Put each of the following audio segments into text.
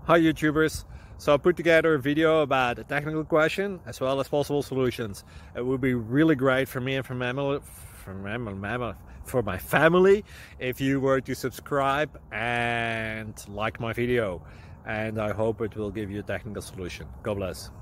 Hi YouTubers! So I put together a video about a technical question as well as possible solutions. It would be really great for me and for my family if you were to subscribe and like my video, and I hope it will give you a technical solution. God bless.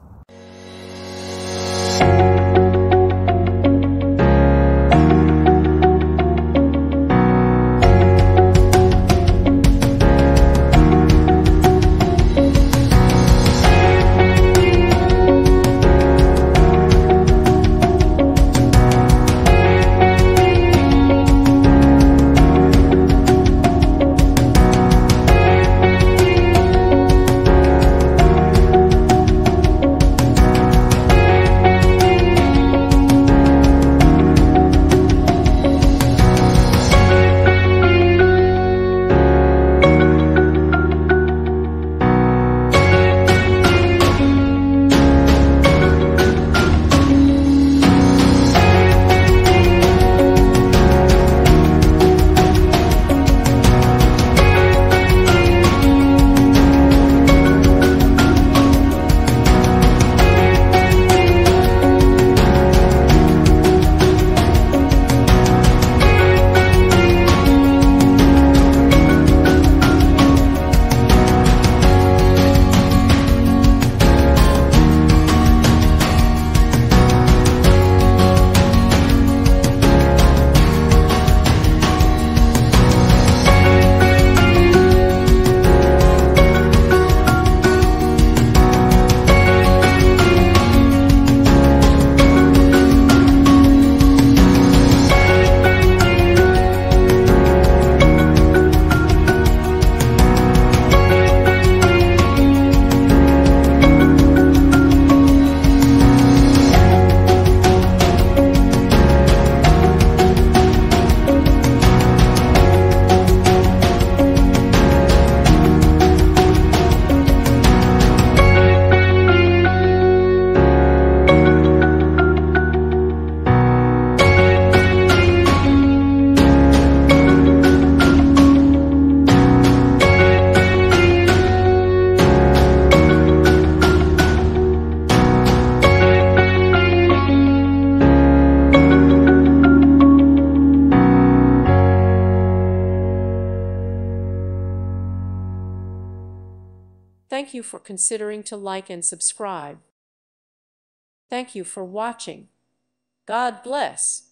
Thank you for considering to like and subscribe. Thank you for watching. God bless.